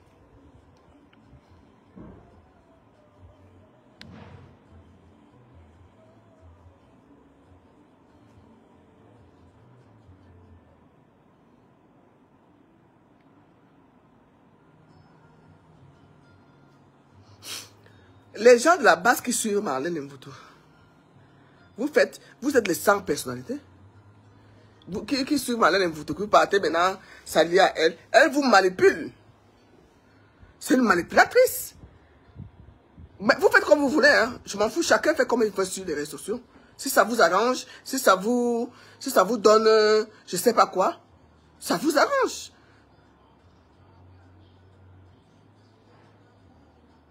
Les gens de la base qui suivent Marlène Mvuto, vous faites, vous êtes les cent personnalités. Vous, qui, qui suivent Marlène Mvuto, que vous partez maintenant s'allier à elle, elle vous manipule. C'est une manipulatrice. Mais vous faites comme vous voulez, hein. Je m'en fous, chacun fait comme il veut sur les réseaux sociaux. Si ça vous arrange, si ça vous, si ça vous donne, euh, je sais pas quoi, ça vous arrange.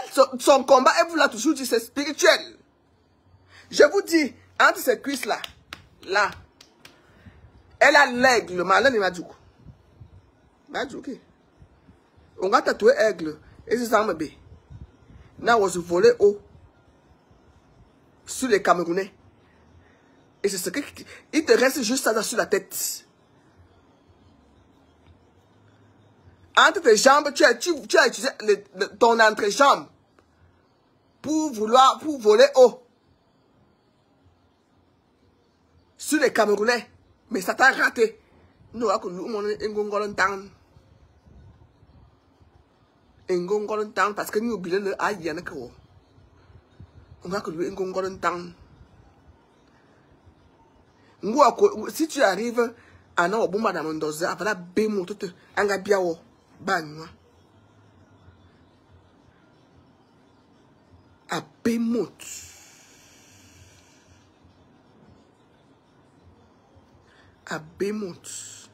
Elle, son, son combat, elle vous l'a toujours dit, c'est spirituel. Je vous dis, entre ces cuisses-là, là, elle a l'aigle, le malin de Madjouk. Madjouk. On va tatouer aigle. Et c'est ça, bébé. Là, on se volait haut. Sur les Camerounais. Et c'est ce que... Il te reste juste ça sur la tête. Entre tes jambes, tu as, tu, tu as utilisé le, le, ton entrejambe pour vouloir, pour voler haut. Sur les Camerounais. Mais ça t'a raté. Nous, à nous, on est un town. Un town parce que nous oublions le aïe. On va que lui, un town. Si tu arrives à non, bon, madame Mendoza, voilà, bémo, tout, un gars bien haut. Banwa. À Bémout. À Bémout.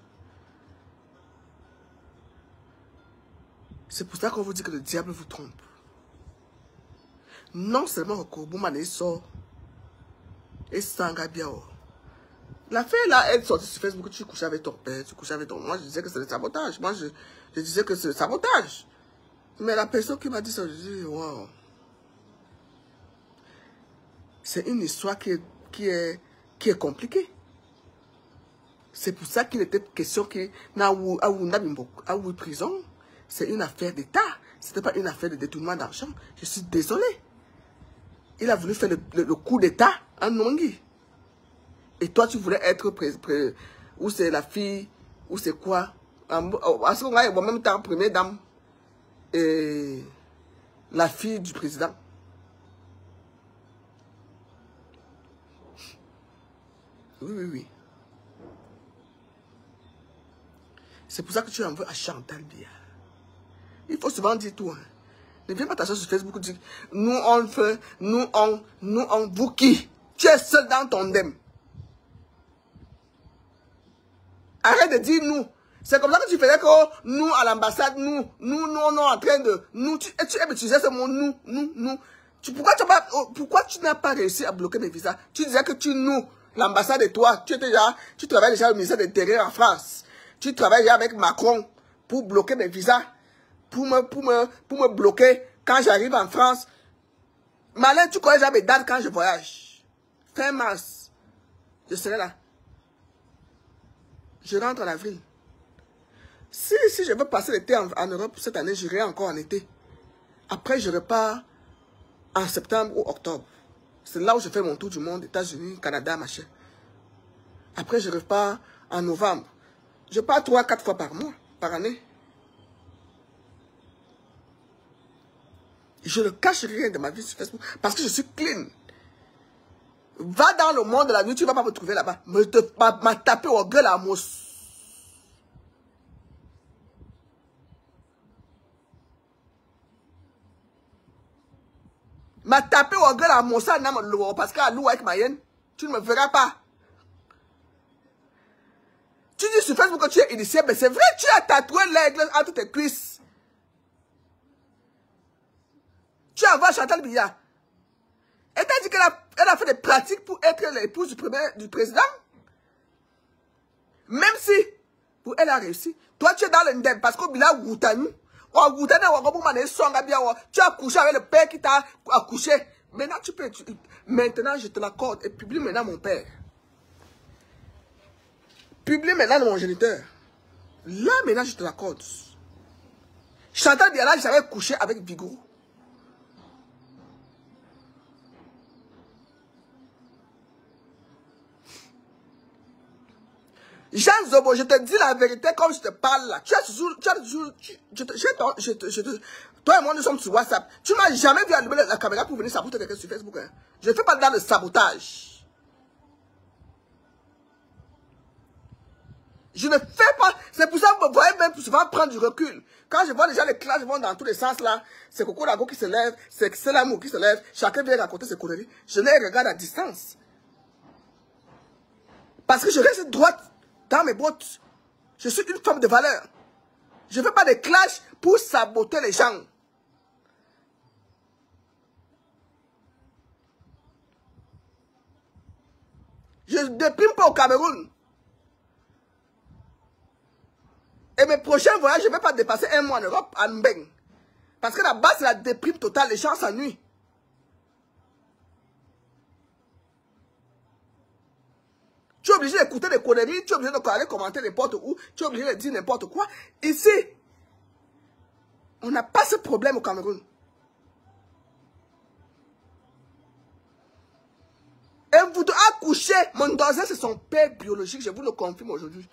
C'est pour ça qu'on vous dit que le diable vous trompe. Non seulement au Kourboumane sort et Sangabiao. La fille là, elle sortait sur Facebook, tu couchais avec ton père, tu couchais avec ton... Moi, je disais que c'est le sabotage. Moi, je, je disais que c'est le sabotage. Mais la personne qui m'a dit ça, je dis, wow. C'est une histoire qui est, qui est, qui est compliquée. C'est pour ça qu'il était question que à prison, c'est une affaire d'État. Ce n'était pas une affaire de détournement d'argent. Je suis désolé. Il a voulu faire le, le, le coup d'État en Nongui. Et toi, tu voulais être pré, pré, ou c'est la fille, ou c'est quoi? À ce moment-là, en même temps, première dame, et la fille du président. Oui, oui, oui. C'est pour ça que tu en veux à Chantal Biya. Il faut souvent dire tout. Hein. Ne viens pas t'asseoir sur Facebook et dire, nous on fait, nous on, nous on, vous qui? Tu es seul dans ton dème. Arrête de dire nous. C'est comme ça que tu faisais que oh, nous à l'ambassade, nous, nous, nous, on est en train de, nous, tu, tu utilisais ce mot nous, nous, nous. Tu, pourquoi tu n'as pas, pourquoi tu n'as pas réussi à bloquer mes visas? Tu disais que tu nous, l'ambassade et toi, tu étais déjà, tu travailles déjà au ministère de l'Intérieur en France. Tu travailles déjà avec Macron pour bloquer mes visas, pour me, pour me, pour me bloquer quand j'arrive en France. Malin, tu connais déjà mes dates quand je voyage. Fin mars, je serai là. Je rentre en avril. Si, si je veux passer l'été en, en Europe cette année, j'irai encore en été. Après, je repars en septembre ou octobre. C'est là où je fais mon tour du monde, États-Unis, Canada, machin. Après, je repars en novembre. Je pars trois, quatre fois par mois, par année. Je ne cache rien de ma vie sur Facebook parce que je suis clean. Va dans le monde de la nuit, tu ne vas pas me trouver là-bas. Me m'a tapé au gueule à mousse. M'a tapé au gueule à mousse parce qu'à l'eau avec Mayenne, tu ne me verras pas. Tu dis sur Facebook que tu es initié, mais c'est vrai, tu as tatoué l'aigle entre tes cuisses. Tu envoies Chantal Biya. Elle t'a dit qu'elle a, elle a fait des pratiques pour être l'épouse du, du président. Même si, pour elle a réussi. Toi, tu es dans l'indem parce qu'au Bila Goutani, tu as couché avec le père qui t'a accouché. Maintenant, tu peux, tu, maintenant, je te l'accorde et publie maintenant mon père. Publie maintenant mon géniteur. Là, maintenant, je te l'accorde. Chantal Biya, là, j'avais couché avec Vigou. Jean Zobo, je te dis la vérité comme je te parle là. Tu as toujours, tu as toujours, tu, je te, je te, je te, je te, toi et moi nous sommes sur WhatsApp. Tu m'as jamais vu allumer la caméra pour venir saboter quelqu'un sur Facebook. Hein. Je ne fais pas dans le sabotage. Je ne fais pas, c'est pour ça que vous me voyez même souvent prendre du recul. Quand je vois déjà les classes vont dans tous les sens là, c'est Coco Lago qui se lève, c'est l'amour qui se lève, chacun vient raconter ses conneries. Je les regarde à distance. Parce que je reste droite dans mes bottes. Je suis une femme de valeur. Je ne fais pas de clash pour saboter les gens. Je ne déprime pas au Cameroun. Et mes prochains voyages, je ne vais pas dépasser un mois en Europe, à Mbeng. Parce que là-bas, c'est la déprime totale. Les gens s'ennuient. Tu es obligé d'écouter des conneries, tu es obligé de aller commenter n'importe où, tu es obligé de dire n'importe quoi. Ici, on n'a pas ce problème au Cameroun. Et vous a couché, mon danger, c'est son père biologique, je vous le confirme aujourd'hui.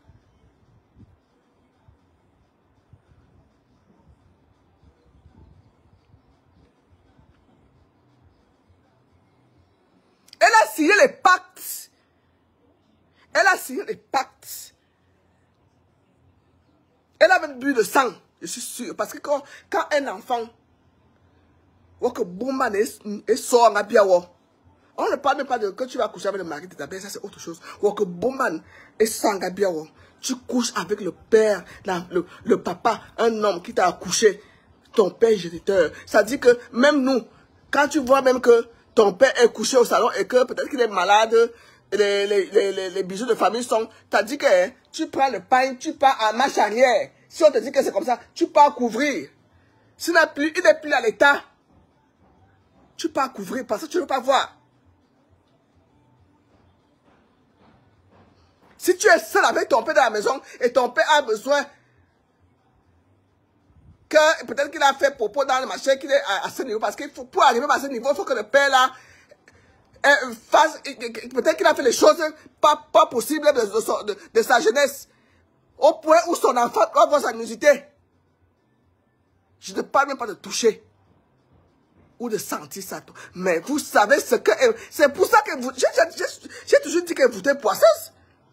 Elle a signé les pactes. Elle a signé les pactes. Elle a même bu de sang, je suis sûr. Parce que quand, quand un enfant, on ne parle même pas de que tu vas coucher avec le mari de ta belle, ça c'est autre chose. Tu couches avec le père, la, le, le papa, un homme qui t'a accouché, ton père géniteur. Ça dit que même nous, quand tu vois même que ton père est couché au salon et que peut-être qu'il est malade, les, les, les, les, les bijoux de famille sont... T'as dit que hein, tu prends le pain, tu pars en marche arrière. Si on te dit que c'est comme ça, tu pars couvrir. S'il n'est plus, il n'est plus à l'état. Tu pars couvrir parce que tu ne veux pas voir. Si tu es seul avec ton père dans la maison et ton père a besoin que peut-être qu'il a fait propos dans le machin, qu'il est à, à ce niveau, parce que pour arriver à ce niveau, il faut que le père là euh, fasse, peut-être qu'il a fait les choses pas, pas possibles de, de, de, de sa jeunesse, au point où son enfant doit avoir sa nudité. Je ne parle même pas de toucher ou de sentir ça. Mais vous savez ce que... C'est pour ça que vous... J'ai toujours dit que vous êtes poisseuse.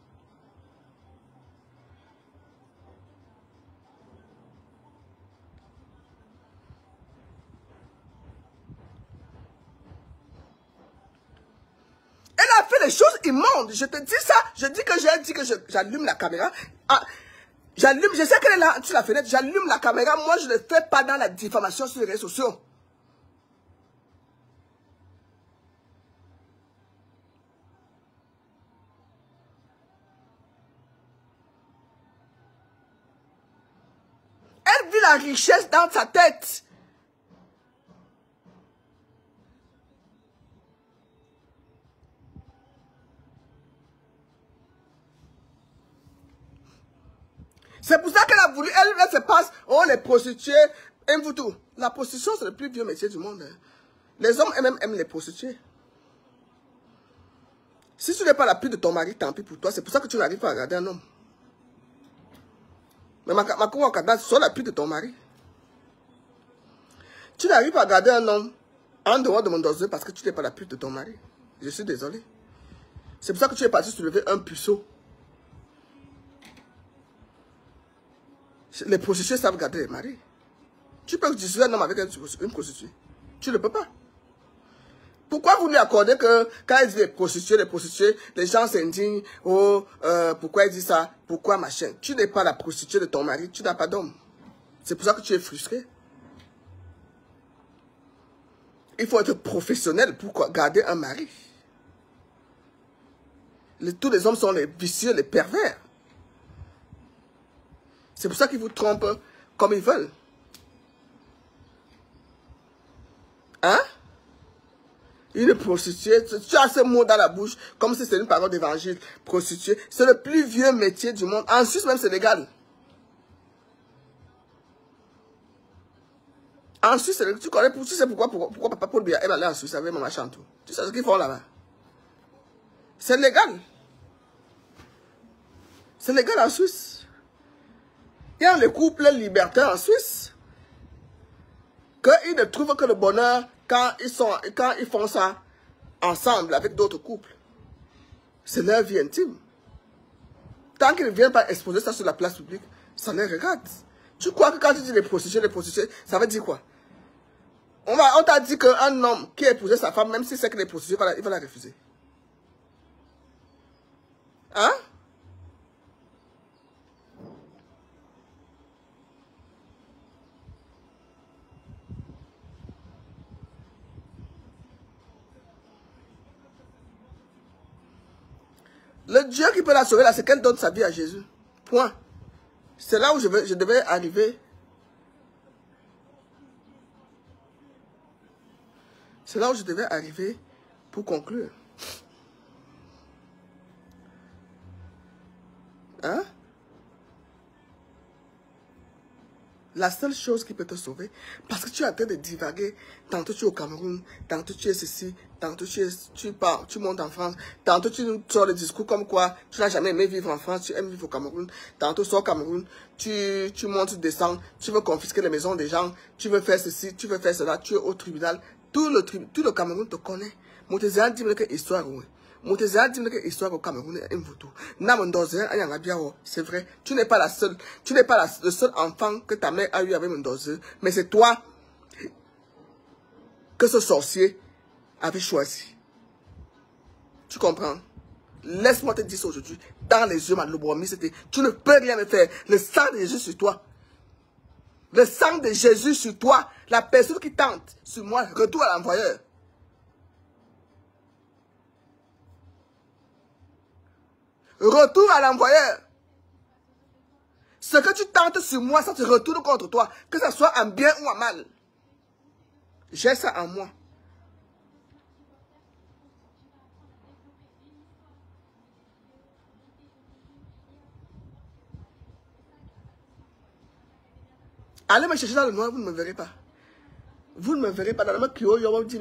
Elle a fait des choses immondes. Je te dis ça. Je dis que j'ai dit que j'allume la caméra. Ah, j'allume, je sais qu'elle est là sur la fenêtre. J'allume la caméra. Moi, je ne fais pas dans la diffamation sur les réseaux sociaux. Elle vit la richesse dans sa tête. C'est pour ça qu'elle a voulu, elle, elle se passe, oh les prostituées, aiment vous tout. La prostitution, c'est le plus vieux métier du monde. Hein. Les hommes eux-mêmes aiment les prostituées. Si tu n'es pas la pute de ton mari, tant pis pour toi. C'est pour ça que tu n'arrives pas à regarder un homme. Mais ma ma sois la pute de ton mari. Tu n'arrives pas à regarder un homme en dehors de mon dossier parce que tu n'es pas la pute de ton mari. Je suis désolé. C'est pour ça que tu es parti soulever un puceau. Les prostituées savent garder les maris. Tu peux discuter un homme avec une prostituée. Tu ne peux pas. Pourquoi vous lui accordez que quand il dit les prostituées, les prostituées, les gens s'indignent, oh, euh, pourquoi il dit ça, pourquoi machin. Tu n'es pas la prostituée de ton mari, tu n'as pas d'homme. C'est pour ça que tu es frustré. Il faut être professionnel pour garder un mari. Les, tous les hommes sont les vicieux, les pervers. C'est pour ça qu'ils vous trompent comme ils veulent. Hein? Une prostituée, tu as ce mot dans la bouche, comme si c'était une parole d'évangile. Prostituée, c'est le plus vieux métier du monde. En Suisse même, c'est légal. En Suisse, tu connais, tu sais pourquoi, pourquoi, pourquoi Papa Paul Biya est allé en Suisse avec Maman Chantou. Tu sais ce qu'ils font là-bas? C'est légal. C'est légal en Suisse. Il y a les couples libertaires en Suisse qu'ils ne trouvent que le bonheur quand ils, sont, quand ils font ça ensemble avec d'autres couples. C'est leur vie intime. Tant qu'ils ne viennent pas exposer ça sur la place publique, ça les regarde. Tu crois que quand tu dis les prostituées, les prostituées, ça veut dire quoi? On, on t'a dit qu'un homme qui a épousé sa femme, même si c'est que les prostituées, il va la, il va la refuser. Hein? Le Dieu qui peut la sauver là, c'est qu'elle donne sa vie à Jésus. Point. C'est là où je, vais, je devais arriver. C'est là où je devais arriver pour conclure. Hein? La seule chose qui peut te sauver, parce que tu es en train de divaguer, tantôt tu es au Cameroun, tantôt tu es ceci, tantôt tu, es, tu pars, tu montes en France, tantôt tu nous sors le discours comme quoi tu n'as jamais aimé vivre en France, tu aimes vivre au Cameroun, tantôt sors au Cameroun, tu, tu montes, tu descends, tu veux confisquer les maisons des gens, tu veux faire ceci, tu veux faire cela, tu es au tribunal, tout le, tout le Cameroun te connaît. Moutezéa dit que histoire, oui. Moutezéa dit que histoire au Cameroun est un vautour. C'est vrai, tu n'es pas la seule, tu n'es pas la, le seul enfant que ta mère a eu avec Mendoza, mais c'est toi que ce sorcier avait choisi. Tu comprends? Laisse-moi te dire ça aujourd'hui. Dans les yeux, Maloubromi, c'était, tu ne peux rien me faire. Le sang de Jésus sur toi. Le sang de Jésus sur toi. La personne qui tente sur moi, retour à l'envoyeur. Retour à l'envoyeur. Ce que tu tentes sur moi, ça te retourne contre toi. Que ce soit en bien ou en mal. J'ai ça en moi. Allez me chercher dans le noir, vous ne me verrez pas. Vous ne me verrez pas. Dans le monde qui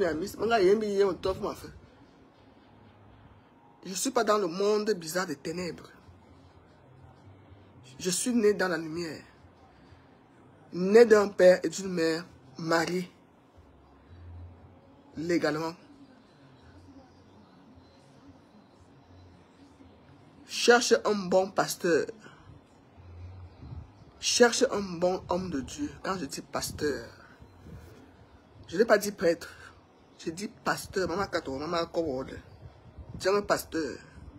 je ne suis pas dans le monde bizarre des ténèbres. Je suis né dans la lumière. Né d'un père et d'une mère mariés. Légalement. Cherche un bon pasteur. Cherche un bon homme de Dieu. Quand je dis pasteur, je n'ai pas dit prêtre. Je dis pasteur. Maman Kato, maman Kowode. C'est un pasteur.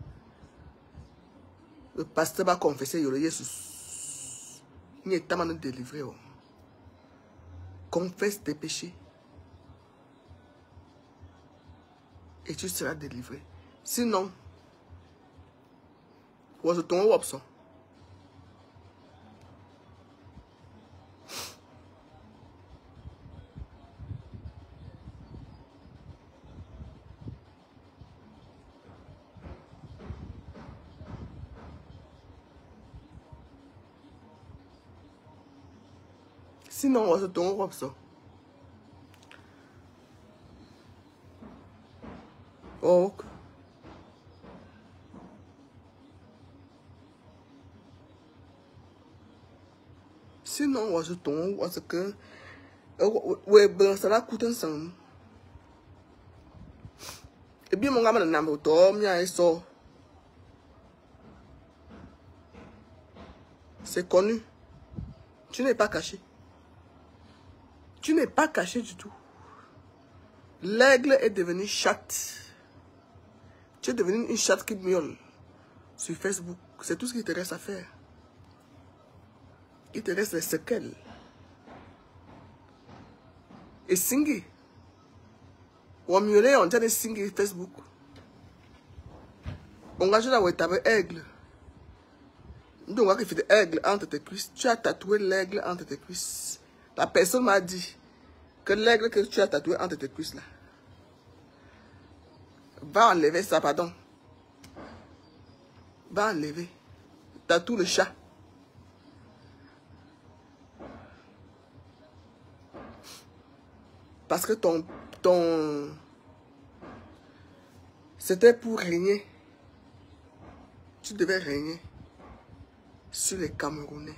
Le pasteur va confesser Yolo Jesus. Il est temps de délivrer. Confesse tes péchés. Et tu seras délivré. Sinon, was it ton wapso? Sinon, was it ton wapso? Oh, okay. Sinon, was it ton was it que we ben ça la coûte ensemble. Et bien mon gamin n'a pas tort, mia eso. C'est connu. Tu n'es pas caché. Tu n'es pas caché du tout. L'aigle est devenu chatte. Tu es devenu une chatte qui miaule sur Facebook. C'est tout ce qui te reste à faire. Il te reste les séquelles. Et Singi. Ou miauler, on dirait Singi Facebook. On va jouer avec ta aigle. Donc, on va faire des aigles entre tes cuisses. Tu as tatoué l'aigle entre tes cuisses. La personne m'a dit que l'aigle que tu as tatoué entre tes cuisses là, va enlever ça, pardon. Va enlever. Tatoue le chat. Parce que ton... ton c'était pour régner. Tu devais régner sur les Camerounais.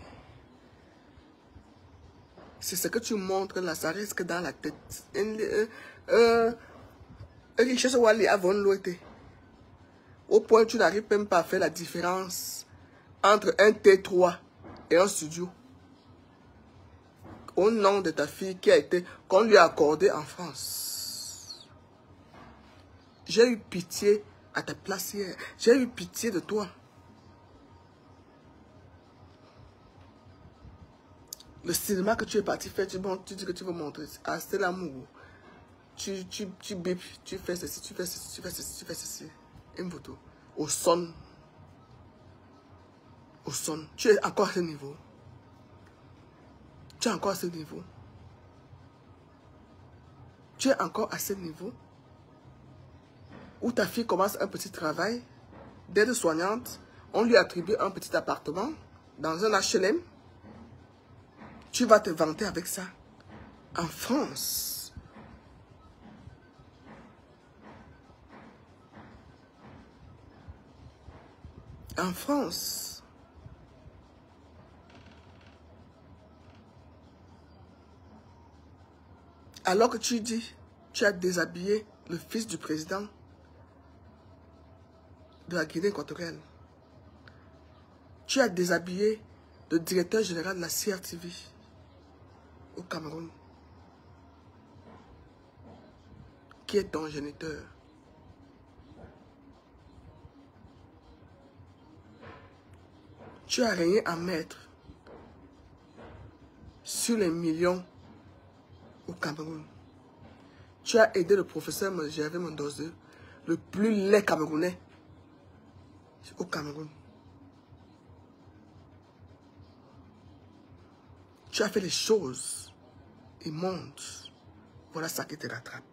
C'est ce que tu montres là, ça reste que dans la tête. Euh, euh, richesse Wally avant l'autre. Au point où tu n'arrives même pas à faire la différence entre un T trois et un studio. Au nom de ta fille qui a été, qu'on lui a accordé en France. J'ai eu pitié à ta place hier. J'ai eu pitié de toi. Le cinéma que tu es parti faire, tu, bon, tu dis que tu veux montrer. Ah, c'est l'amour. Tu, tu, tu bip, tu fais ceci, tu fais ceci, tu fais ceci, tu fais ceci. Une photo. Au son. au son. Tu es encore à ce niveau. Tu es encore à ce niveau. Tu es encore à ce niveau où ta fille commence un petit travail d'aide-soignante. On lui attribue un petit appartement dans un H L M. Tu vas te vanter avec ça. En France. En France. Alors que tu dis, tu as déshabillé le fils du président de la Guinée équatoriale. Tu as déshabillé le directeur général de la C R T V au Cameroun, qui est ton géniteur. Tu as régné en maître sur les millions au Cameroun. Tu as aidé le professeur Gervais Mendoza, le plus laid camerounais au Cameroun. Tu as fait les choses immondes. Voilà ça qui te rattrape.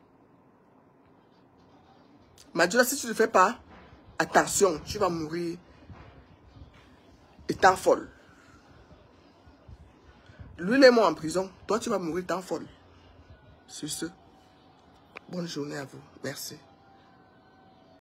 Madjola, si tu ne fais pas attention, tu vas mourir étant folle. Lui, il est mort en prison. Toi, tu vas mourir étant folle. Sur ce, bonne journée à vous. Merci.